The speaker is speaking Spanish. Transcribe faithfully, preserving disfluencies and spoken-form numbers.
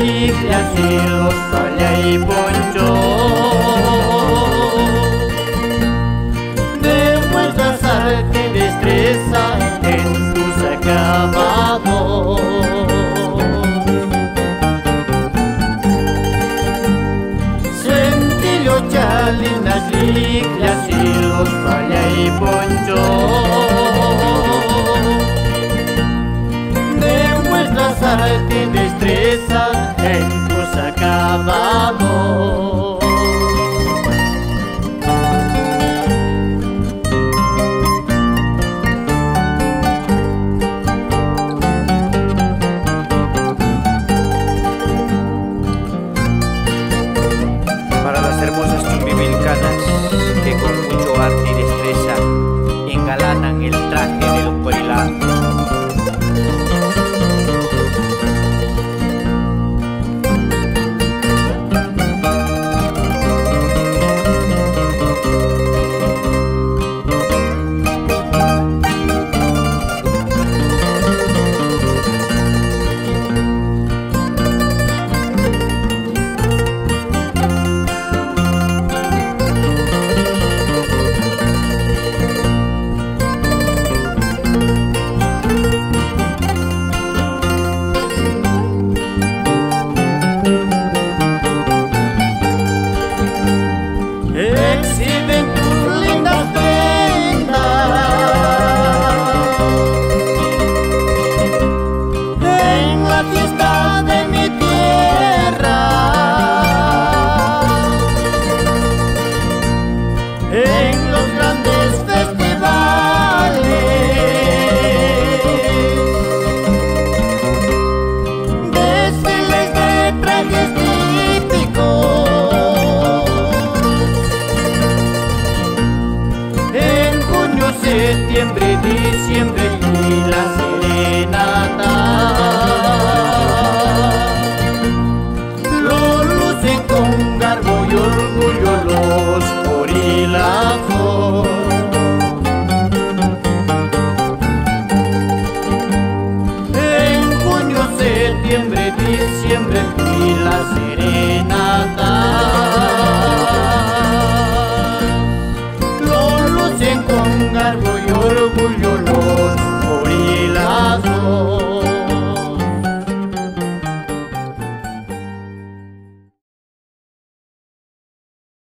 liglias y los falla y poncho. Demuestras arte y destreza en tus acabados. Sentillo, chalinas, liglias y los falla y poncho. Demuestras arte y destreza en tus acabados. Para las hermosas chumbivilcanas que con mucho arte y destreza engalanan el traje del Ocorilá. Exhiben tus lindas prendas en la fiesta de mi tierra, en los grandes festivales, desfiles de trajes típicos. Septiembre, diciembre y la serenata lo lucen con garbo y orgullo los orilafos. En junio, septiembre, diciembre y la serenata